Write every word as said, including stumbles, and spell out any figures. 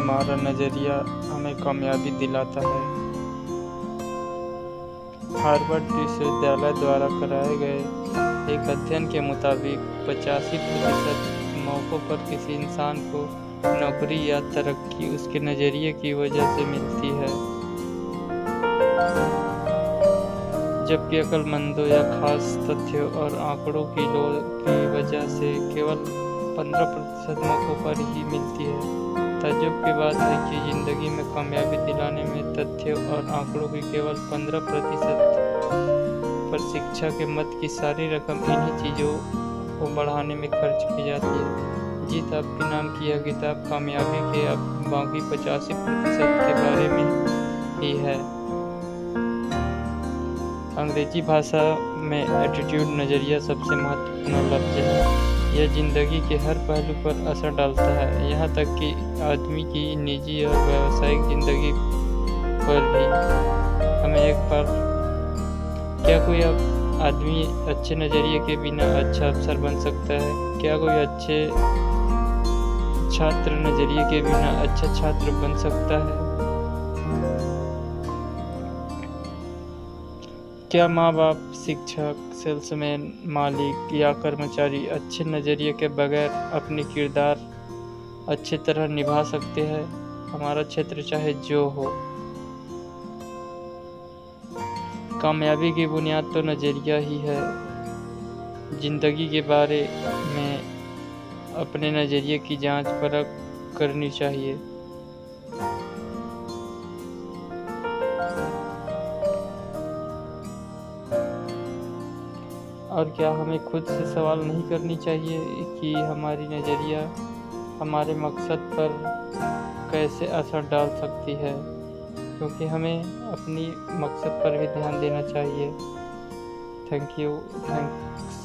हमारा नज़रिया हमें कामयाबी दिलाता है। हार्वर्ड विश्वविद्यालय द्वारा कराए गए एक अध्ययन के मुताबिक पचासी प्रतिशत मौक़ों पर किसी इंसान को नौकरी या तरक्की उसके नज़रिए की वजह से मिलती है, जबकि अक्लमंदों या खास तथ्यों और आंकड़ों की लोड़ की वजह से केवल पंद्रह प्रतिशत मौक़ों पर ही मिलती है। ताज्जुब की बात है कि ज़िंदगी में कामयाबी दिलाने में तथ्यों और आंकड़ों की केवल पंद्रह प्रतिशत पर शिक्षा के मत की सारी रकम इन्हीं चीज़ों को बढ़ाने में खर्च की जाती है। जीत आपके नाम की यह किताब कामयाबी के अब बाकी पचासी प्रतिशत के बारे में ही है। अंग्रेजी भाषा में एटीट्यूड नज़रिया सबसे महत्वपूर्ण लफ्ज़ है। यह ज़िंदगी के हर पहलू पर असर डालता है, यहाँ तक कि आदमी की निजी और व्यावसायिक ज़िंदगी पर भी। हमें एक बार क्या कोई आदमी अच्छे नज़रिए के बिना अच्छा अफसर बन सकता है? क्या कोई अच्छे छात्र नज़रिए के बिना अच्छा छात्र बन सकता है? क्या माँ बाप, शिक्षक, सेल्समैन, मालिक या कर्मचारी अच्छे नज़रिए के बगैर अपनी किरदार अच्छी तरह निभा सकते हैं? हमारा क्षेत्र चाहे जो हो, कामयाबी की बुनियाद तो नज़रिया ही है। ज़िंदगी के बारे में अपने नज़रिए की जांच परख करनी चाहिए। और क्या हमें खुद से सवाल नहीं करनी चाहिए कि हमारी नज़रिया हमारे मकसद पर कैसे असर डाल सकती है? क्योंकि हमें अपनी मकसद पर भी ध्यान देना चाहिए। Thank you thanks